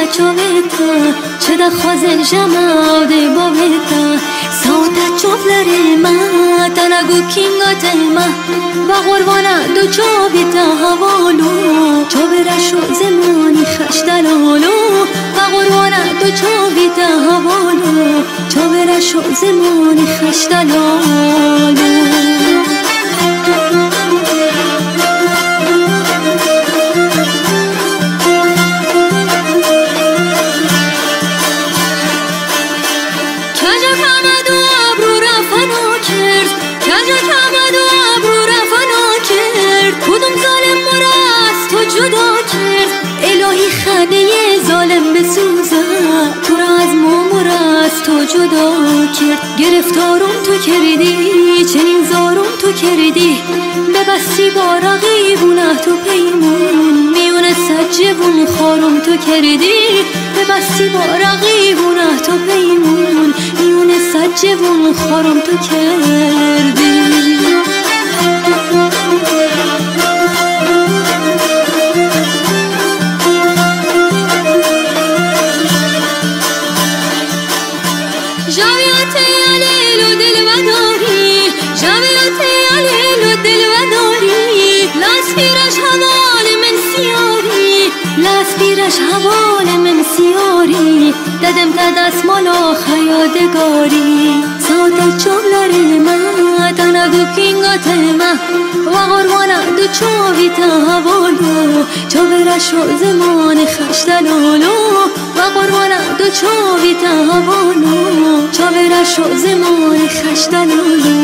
ciovetta c'è da cose jamau de bovetta sauta ciovlare ma tanagu kinga tema va قربانا دو ciovetta havalu ciovera sho zemani khashdalolu va قربانا دو ciovetta havalu ciovera sho zemani khashdalolu ظالم بسوزد تو را از مامور از تو جدا کرد گرفتارم تو کردی چنین زارم تو کردی ببستی با رقیبونه تو پیمون میون سجبون خارم تو کردی ببستی با رقیبونه تو پیمون میون سجبون خارم تو کردی حوال من سیاری ددم تا دستمال و خیادگاری ساعت چوبلاری ما تنگو کینگات ما و قربانا دو چوبی تا حوالو چوبرشو زمان خشتلولو و قربانا دو چوبی تا حوالو چوبرشو زمان خشتلولو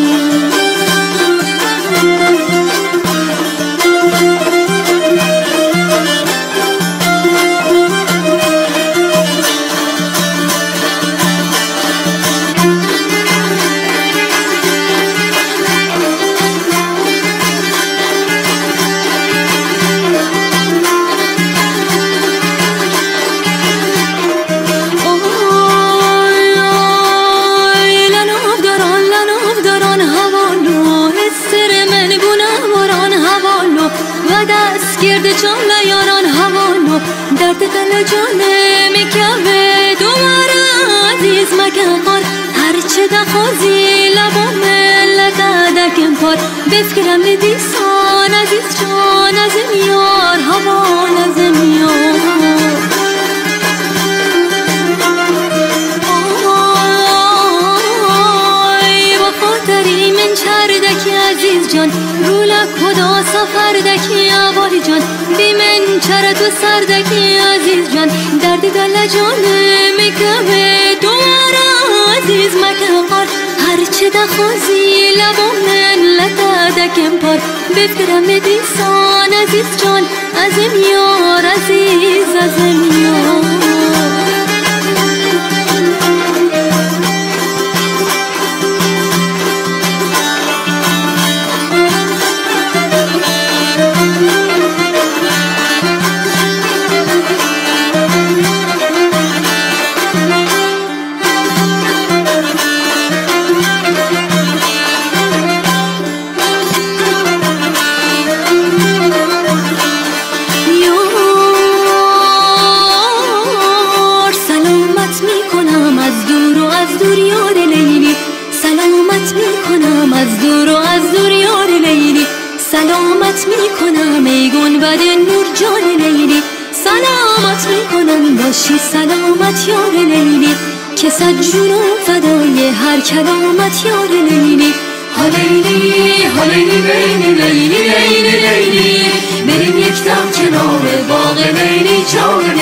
جان یاران هوانو درد دل جان میکوه دوباره عزیز مکن خار هرچه دخوازی لبا ملت دکم پار بفکرم دیسان عزیز جان ازم یار هوان ازم یار آی با خاطری من چردکی عزیز جان رولا خدا سفردکی آبادی جان بی من چرا تو سردکی عزیز جان درد دل جان میکوه دوباره عزیز مکن قار هرچه دخوازی لبا من لطدکم پار بفکرم دیسان عزیز جان ازم یار عزیز ازم یار سلامت میکنم ای گنبد نور جان لیلی سلامت میکنم باشی سلامت یار لیلی که صد جونم فدای هر کلامت یار لیلی هلیلی هلیلی لیلی لیلی لیلی لیلی بریم یک دم کنار باغ لیلی جان